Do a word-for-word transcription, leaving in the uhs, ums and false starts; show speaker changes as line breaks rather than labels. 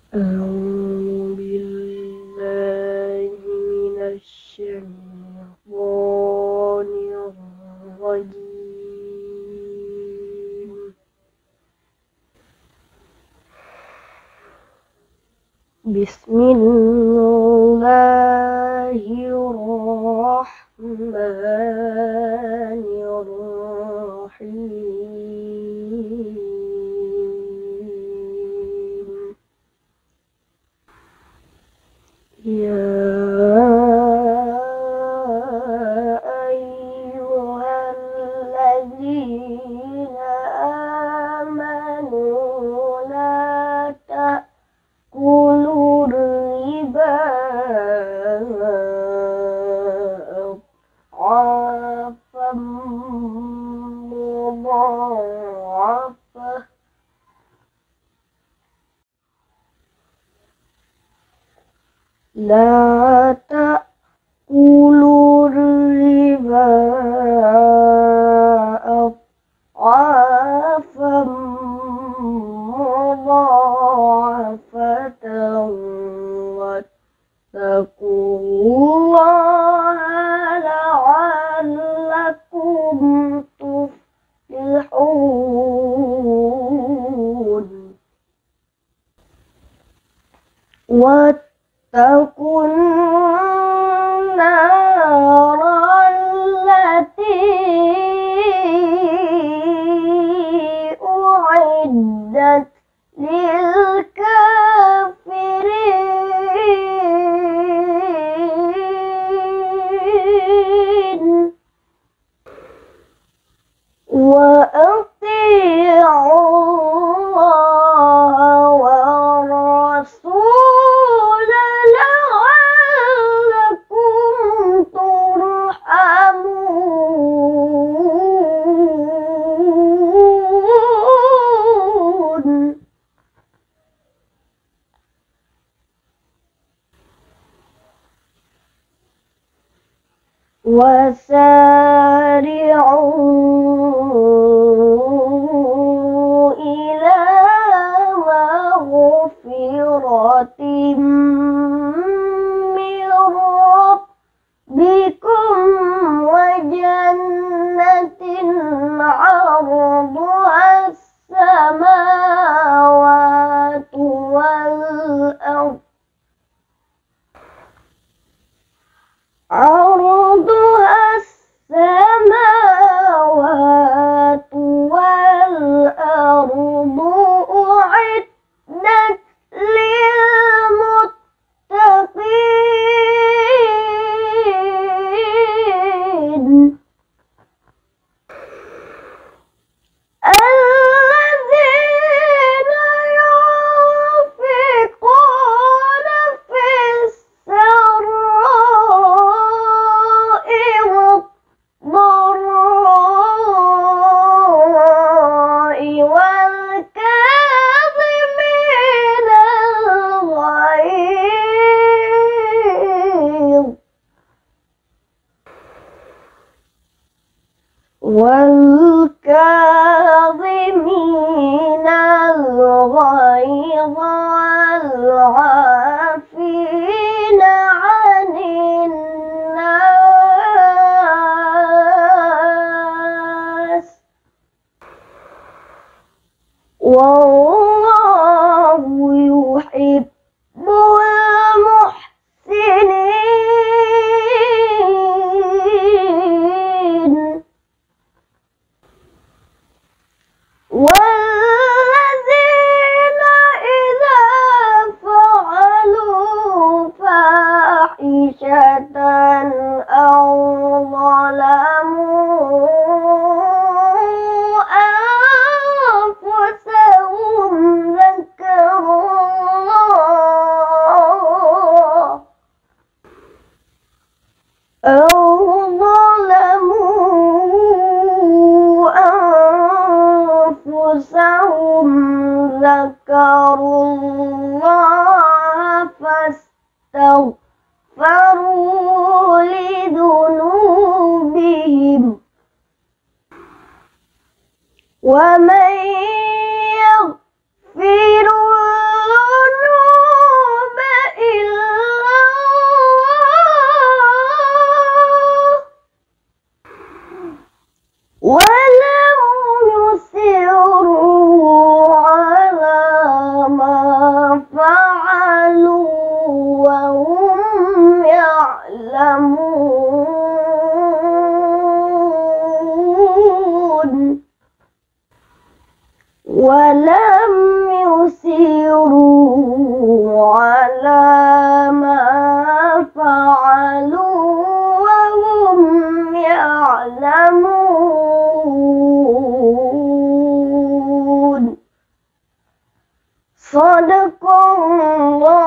أعوذ بالله من الشيطان الرجيم. بسم الله الرحمن الرحيم. يا أيها الذين آمنوا لا تأكلوا الربا أضعافا مضاعفة لا تأكلوا الربا أضعافا مضاعفة واتقوا الله لعلكم تفلحون. واتقوا النار التي أعدت للكافرين. وأطيعوا الله والرسول لعلكم ترحمون. وسارعوا إلى مغفرة من ربكم وجنة عرضها السماوات والأرض عرضها السماوات والأرض أعدت للمتقين الذين ينفقون في السراء والضراء والكاظمين الغيظ والكاظمين الغيظ والعافين عن الناس والله يحب المحسنين. والذين إذا فعلوا فاحشة أو ظلموا أنفسهم ذكروا الله أو ظلموا أنفسهم ذكروا الله فاستغفروا لذنوبهم ومن يغفر الذنوب ولم يصروا على ما فعلوا وهم يعلمون ولم يصروا على ما فعلوا وهم يعلمون. صدق الله